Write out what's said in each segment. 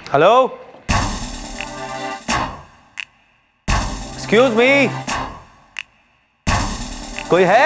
Hello, excuse me, कोई है?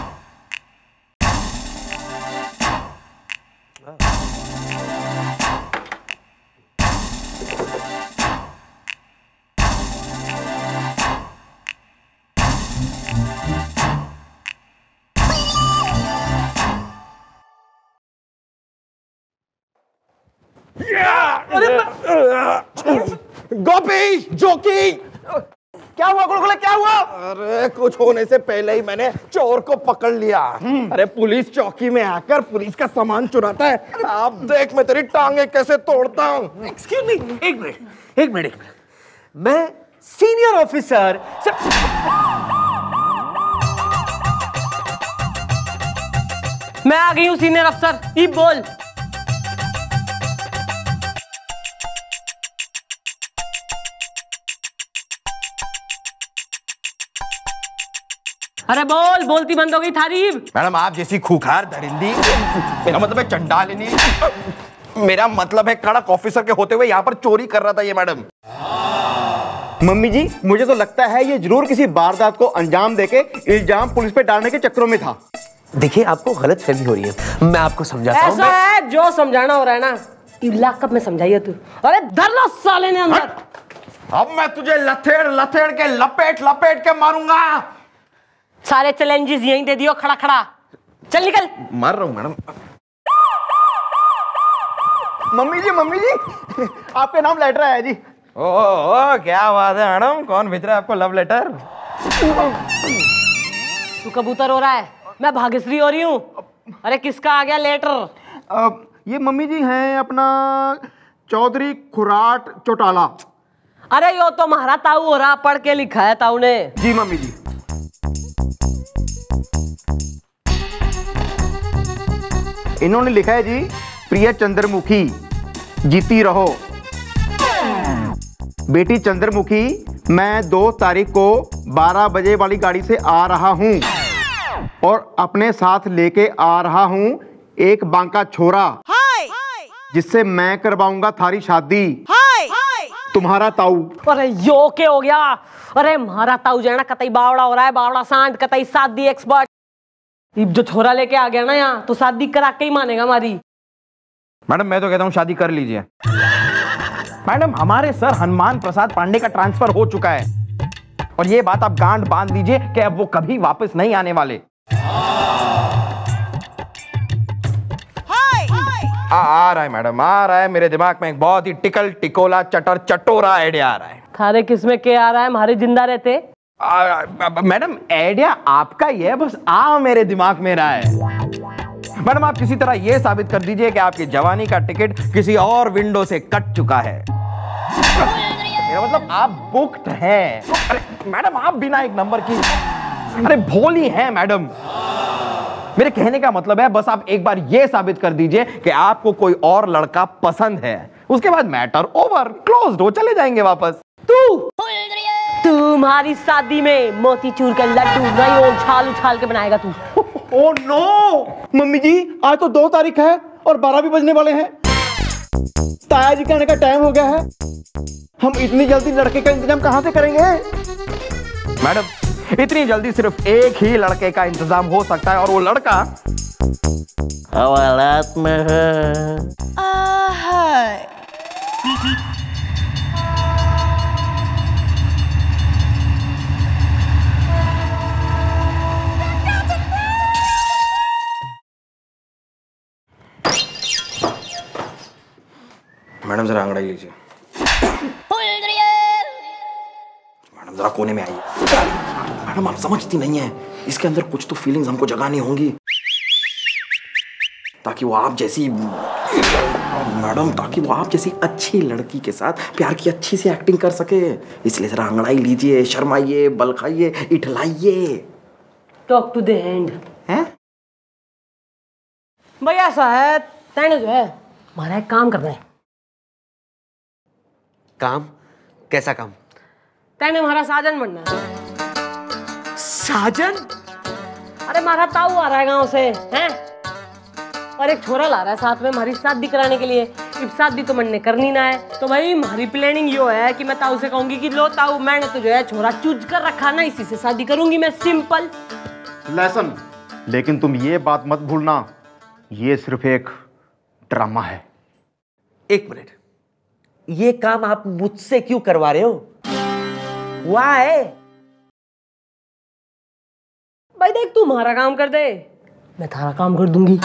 गोपी, जोकी, क्या हुआ गुलगुले, क्या हुआ? अरे कुछ होने से पहले ही मैंने चोर को पकड़ लिया। अरे पुलिस चौकी में आकर पुलिस का सामान चुराता है। आप देख मैं तेरी टांगे कैसे तोड़ता हूँ। एक्सक्यूज मी, एक मिनट। मैं सीनियर ऑफिसर मैं आ गई हूँ सीनियर अफसर, ये बोल। अरे बोल, बोलती बंद हो गई तारीफ। मैडम आप जैसी खूंखार दरिंदी, मेरा मतलब है चंडालिनी, मेरा मतलब है कड़क ऑफिसर के होते हुए यहाँ पर चोरी कर रहा था ये मैडम। मम्मी जी, मुझे तो लगता है ये जरूर किसी वारदात को अंजाम देके इल्जाम पुलिस पे डालने के चक्करों में था। देखिए आपको गलत फहमी हो रही है, मैं आपको समझाता हूँ। ऐसा है, जो समझाना हो रहा है ना इलाका में समझाइए तू। अरे धर लो साले ने अंदर। अब मैं तुझे लथेड़ लथेड़ के लपेट लपेट के मारूंगा। सारे चैलेंजेस यहीं दे दियो खड़ा खड़ा। चल निकल। मार रहा हूँ मैडम। मम्मी जी, आपके नाम लेटर आया जी। ओ क्या बात है मैडम, कौन भेज रहा है आपको लव लेटर? तू कबूतर हो रहा है, मैं भाग्यश्री हो रही हूँ। अरे किसका आ गया लेटर? ये मम्मी जी हैं अपना चौधरी खुराट चौटाला। अरे यो तो हमारा ताऊ हो रहा, पढ़ के लिखा है ताऊ ने। जी मम्मी जी। इन्होंने लिखा है जी, प्रिय चंद्रमुखी जीती रहो। बेटी चंद्रमुखी, मैं 2 तारीख को 12 बजे वाली गाड़ी से आ रहा हूं और अपने साथ लेके आ रहा हूं एक बांका छोरा, जिससे मैं करवाऊंगा थारी शादी। तुम्हारा ताऊ। अरे यो के हो गया? अरे हमारा ताऊ जो है ना कतई बावड़ा हो रहा है, बावड़ा सांड, कतई शादी एक्सपर्ट। जो छोरा लेके आ गया ना यहाँ, तो शादी करा के ही मानेगा हमारी। मैडम मैं तो कहता हूँ शादी कर लीजिए। मैडम हमारे सर हनुमान प्रसाद पांडे का ट्रांसफर हो चुका है और ये बात आप गांड बांध दीजिए कि अब वो कभी वापस नहीं आने वाले। आ रहा है मैडम, आ रहा है। मेरे दिमाग में एक बहुत ही टिकल टिकोला चटर चटोरा आइडिया आ रहा है। थारे किसमें के आ रहा है? हमारे जिंदा रहते। मैडम आइडिया आपका ही है, बस आ मेरे दिमाग में रहा है। मैडम आप किसी तरह यह साबित कर दीजिए कि आपकी जवानी का टिकट किसी और विंडो से कट चुका है। मेरा मतलब आप बुक्ड हैं। अरे मैडम आप बिना एक नंबर की, अरे भोली हैं मैडम। मेरे कहने का मतलब है बस आप एक बार यह साबित कर दीजिए कि आपको कोई और लड़का पसंद है, उसके बाद मैटर ओवर, क्लोज्ड हो, चले जाएंगे वापस। तुम्हारी शादी में मोतीचूर का लड्डू नहीं उछाल उछाल के बनाएगा तू। ओ नो मम्मी जी, आज तो 2 तारीख है और 12 भी बजने वाले हैं। ताया जी के आने का टाइम हो गया है। हम इतनी जल्दी लड़के का इंतजाम कहां से करेंगे? मैडम इतनी जल्दी सिर्फ एक ही लड़के का इंतजाम हो सकता है और वो लड़का हवालात में है। मैडम जरा अंगड़ाई लीजिए। मैडम जरा कोने में आइए। मैडम आप समझती नहीं है, इसके अंदर कुछ तो फीलिंग्स हमको जगानी होंगी ताकि वो आप जैसी मैडम ताकि वो आप जैसी अच्छी लड़की के साथ प्यार की अच्छी सी एक्टिंग कर सके। इसलिए जरा अंगड़ाई लीजिए, शर्माइए, बल खाइए, इठलाइए। टॉक टू द एंड हैं? भैया साहब, तैने जो है हमारा एक काम करना है। काम? कैसा काम? तैने हमारा साजन बनना है। साजन? अरे हमारा ताऊ आ रहा है गांव से, हैं? और एक छोरा ला रहा है साथ में हमारी शादी कराने के लिए। अब शादी तो मन ने करनी ना है, तो भाई हमारी प्लानिंग यो है कि मैं ताऊ से कहूंगी कि लो ताऊ मैंने तो जो है छोरा चूज कर रखा ना, इसी से शादी करूंगी मैं, सिंपल। लेसन, लेकिन तुम ये बात मत भूलना, ये सिर्फ एक ड्रामा है। एक मिनट, ये काम आप मुझसे क्यों करवा रहे हो? वाई? भाई देख तू हमारा काम कर दे, मैं थारा काम कर दूंगी।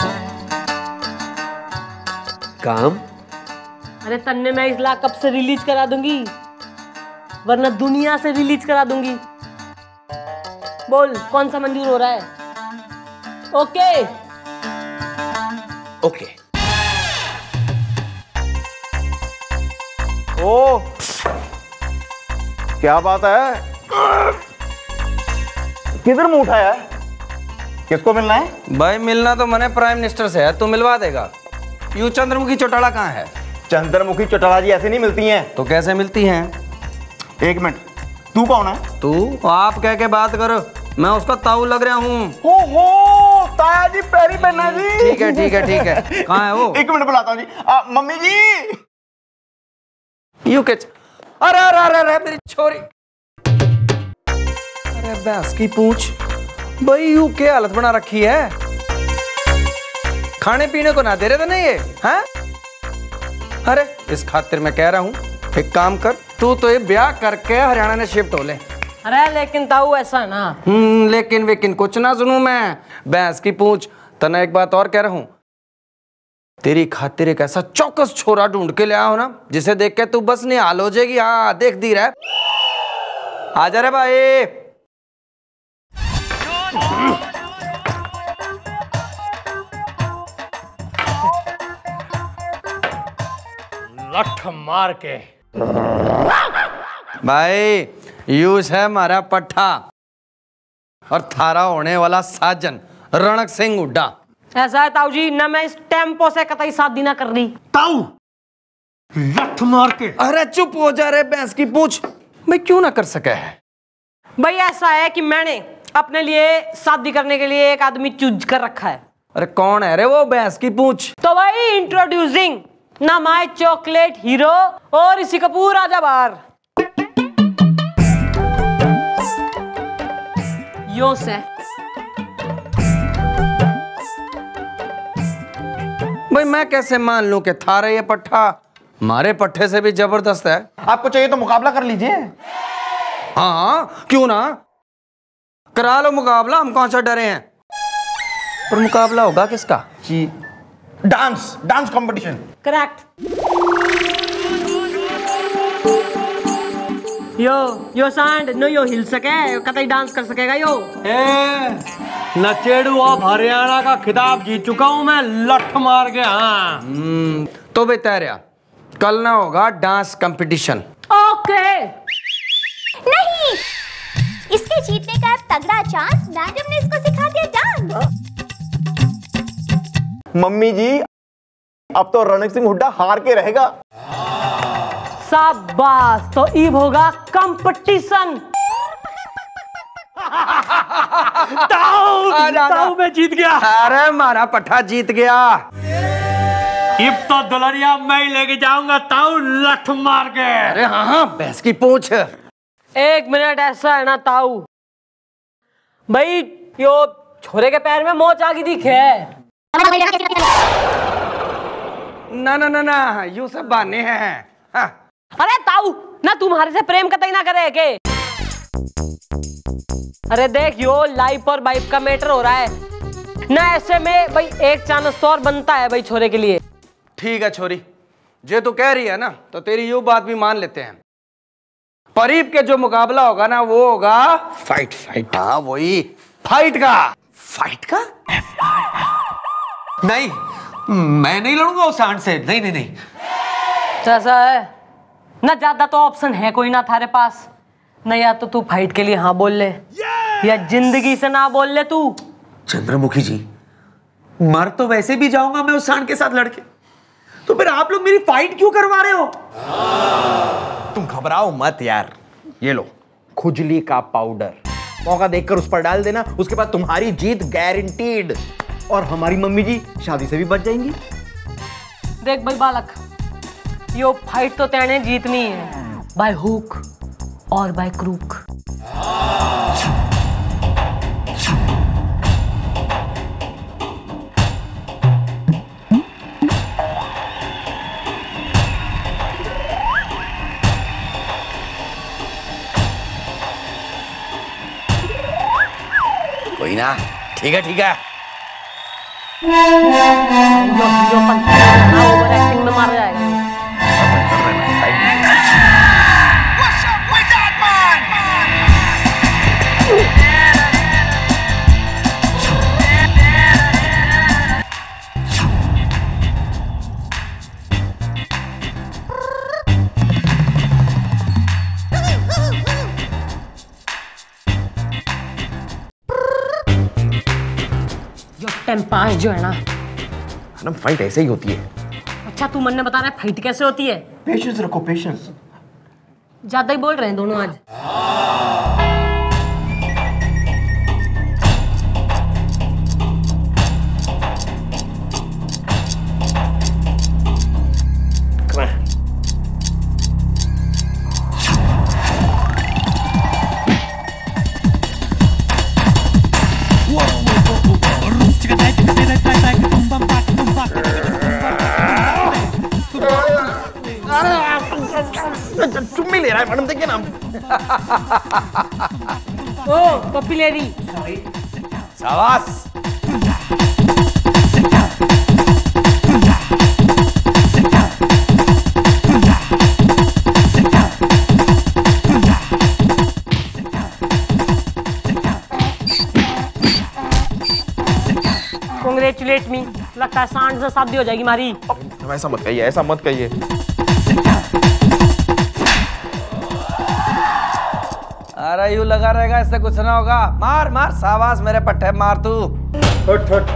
काम? अरे तन्ने मैं इस लॉकअप से रिलीज करा दूंगी, वरना दुनिया से रिलीज करा दूंगी। बोल कौन सा मंजूर हो रहा है? Okay okay. ओ, क्या बात है? किधर मुंह उठाया है? किसको मिलना है? भाई मिलना तो मैंने प्राइम मिनिस्टर से है, तू मिलवा देगा। यू चंद्रमुखी चौटाला कहाँ है? चंद्रमुखी चौटाला जी ऐसे नहीं मिलती हैं। तो कैसे मिलती हैं? एक मिनट, तू कौन है? तू आप कह के बात करो, मैं उसका ताऊ लग रहा हूँ। हो ताया जी, पैरी पहना जी। ठीक है ठीक है ठीक है। कहाँ है वो? एक मिनट बुलाता हूँ जी। Mummy ji. यू के अरे अरे अरे अरे मेरी छोरी, अरे भैंस की पूंछ, भाई यू क्या हालत बना रखी है? खाने पीने को ना दे रहे थे ना ये, हैं? अरे इस खातिर मैं कह रहा हूँ एक काम कर, तू तो ये ब्याह करके हरियाणा में शिफ्ट हो ले। अरे लेकिन ताऊ ऐसा ना। लेकिन वेकिन कुछ ना सुनूं मैं, भैंस की पूंछ। तना एक बात और कह रहा हूँ, तेरी खातिर एक ऐसा चौकस छोरा ढूंढ के ले आओ ना, जिसे देख के तू बस निहाल हो जाएगी। हाँ देख दी रहा, आजा रे भाई। लठ मार के। भाई यूज है हमारा पट्टा और थारा होने वाला साजन रणक सिंह हुड्डा। ऐसा है ताऊ जी, ना मैं इस टेम्पो से कतई शादी ना कर रही। ताऊ, लठ मार के। अरे चुप हो जा रे भैंस की पूछ, मैं क्यों ना कर सका है? भाई ऐसा है कि मैंने अपने लिए शादी करने के लिए एक आदमी चूज कर रखा है। अरे कौन है रे वो भैंस की पूछ? तो भाई इंट्रोड्यूसिंग ना माय चॉकलेट हीरो और ऋषि कपूर, आजा बाहर। यो से भाई मैं कैसे मान लूं कि थारा ये पट्टा हमारे पट्टे से भी जबरदस्त है? आपको चाहिए तो मुकाबला कर लीजिए। हाँ क्यों ना, करा लो मुकाबला, हम कौन सा डरे हैं। पर मुकाबला होगा किसका? जी, डांस कंपटीशन। करेक्ट। यो सांड नो यो हिल सके, कतई डांस कर सकेगा यो। नचेड़ू ऑफ हरियाणा का खिताब जीत चुका हूं मैं, लठ मार के। हाँ तो बेहतर यार, कल ना होगा डांस कंपटीशन। ओके। नहीं, इसके जीतने का तगड़ा चांस, मैडम ने इसको सिखा दिया डांस। मम्मी जी, अब तो रणक सिंह हुड्डा हार के रहेगा। शाबाश, तो ईब होगा कंपटीशन। ताऊ मैं जीत गया। अरे हमारा पट्टा जीत गया। इब तो दुल्हनिया मैं ही लेके जाऊंगा ताऊ, लठ मार के। अरे हाँ हाँ भैंस की पूछ। एक मिनट, ऐसा है ना ताऊ भाई, यो छोरे के पैर में मोच आ गई दिखे। ना ना ना ना, यू सब बहाने हैं। हाँ। अरे ताऊ ना तुम्हारे से प्रेम कतई ना करे के। अरे देख यो लाइफ और वाइफ का मैटर हो रहा है ना, ऐसे में भाई एक चांस तो और बनता है भाई छोरे के लिए। ठीक है छोरी, जे तू कह रही है ना, तो तेरी यू बात भी मान लेते हैं। परीब के जो मुकाबला होगा ना, वो होगा फाइट। हाँ वही फाइट का। फाइट का? नहीं, मैं नहीं लड़ूंगा उस सांड से। नहीं नहीं नहीं। ऐसा है ना, ज्यादा तो ऑप्शन है कोई ना थारे पास ना, या तो तू फाइट के लिए हाँ बोल ले या जिंदगी से ना बोल ले तू। चंद्रमुखी जी, मर तो वैसे भी जाऊंगा मैं उस सांड के साथ लड़के, तो फिर आप लोग मेरी फाइट क्यों करवा रहे हो? तुम घबराओ मत यार, ये लो खुजली का पाउडर, मौका देखकर उस पर डाल देना, उसके बाद तुम्हारी जीत गारंटीड। और हमारी मम्मी जी शादी से भी बच जाएंगी। देख भाई बालक, यो फाइट तो तेने जीतनी है, बाय हुक और बाय क्रूक। कोई ना, ठीक है ठीक है। ओवर एक्टिंग में मारा जाएगा। टेम्पाज जो है ना मैडम, फाइट ऐसे ही होती है। अच्छा तू मन ने बता रहा है फाइट कैसे होती है? पेशेंस रखो, पेशेंस। ज्यादा ही बोल रहे हैं दोनों आज। चुम्मी ले रहा है मैडम, देखिए ना। ओ पप्पी ले रही। शाबाश। कांग्रेचुलेट मी, लगता है सांड से शादी हो जाएगी हमारी। ऐसा मत कहिए, ऐसा मत कहिए। अरे यूं लगा रहेगा, इससे कुछ ना होगा। मार मार, शाबाश मेरे पट्टे, मार तू। उठ उठ।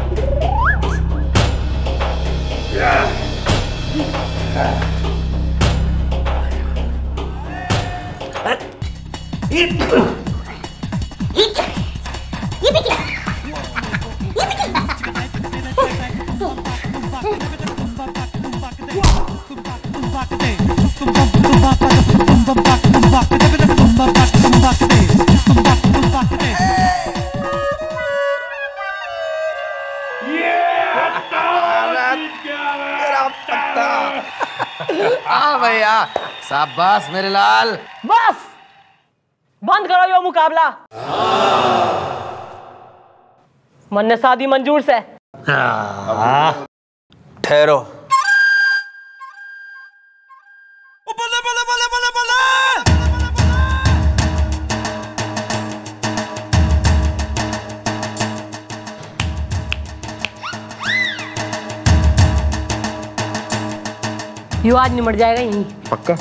भैया शाबाश मेरे लाल। बस बंद करो यो मुकाबला। मन ने शादी मंजूर से। ठहरो। यो आज निमट जाएगा यहीं। पक्का?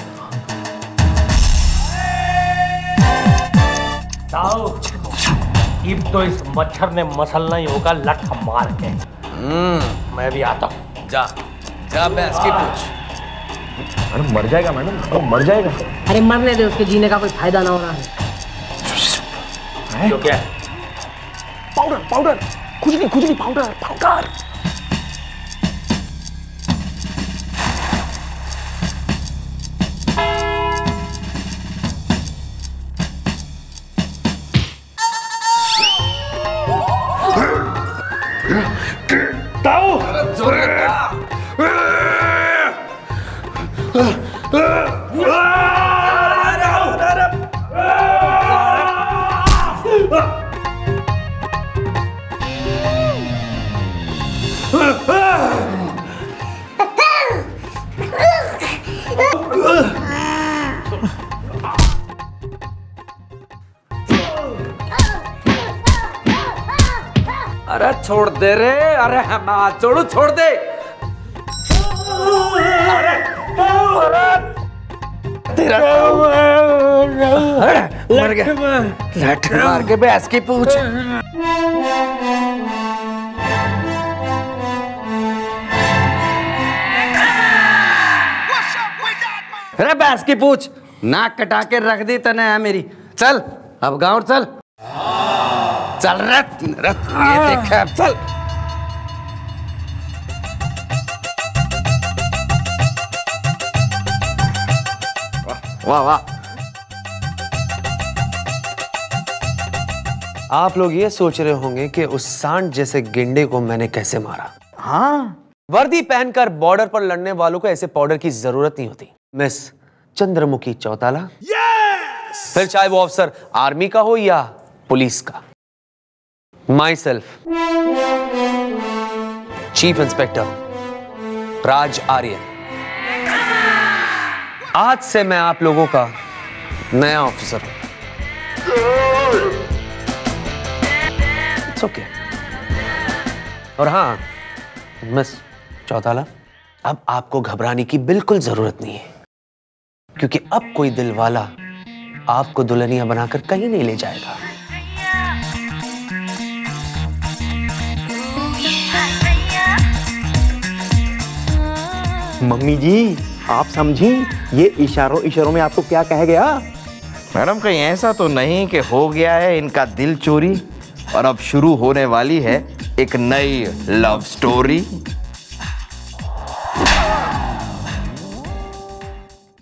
अब तो इस मच्छर ने मसलना ही होगा लठ मार के। मैं भी आता हूँ। जा जा, भैंस की पूछ। मैडम मर जाएगा, मैडम वो मर जाएगा। अरे मरने दे, उसके जीने का कोई फायदा ना हो रहा है। तो क्या? पाउडर पाउडर, खुजली खुजली, पाउडर पाउडर। अरे छोड़ दे रे, अरे हम हाथ छोड़ू, छोड़ दे। तेरा मर गया, लठ मार के भैंस की पूछ। अरे भैंस की पूछ, नाक कटा के रख दी तने है मेरी। चल अब गाँव चल, चल रथ रथ, ये देखा अब चल। वाह वाह। आप लोग ये सोच रहे होंगे कि उस सांड जैसे गेंडे को मैंने कैसे मारा। हाँ, वर्दी पहनकर बॉर्डर पर लड़ने वालों को ऐसे पाउडर की जरूरत नहीं होती। मिस चंद्रमुखी चौटाला, फिर चाहे वो अफसर आर्मी का हो या पुलिस का। Myself chief inspector Raj Aryan. आज से मैं आप लोगों का नया ऑफिसर हूं। It's okay. और हाँ मिस चौटाला, अब आपको घबराने की बिल्कुल जरूरत नहीं है, क्योंकि अब कोई दिल वाला आपको दुल्हनिया बनाकर कहीं नहीं ले जाएगा। मम्मी जी आप समझी ये इशारों इशारों में आपको क्या कह गया? मैडम कहीं ऐसा तो नहीं कि हो गया है इनका दिल चोरी और अब शुरू होने वाली है एक नई लव स्टोरी।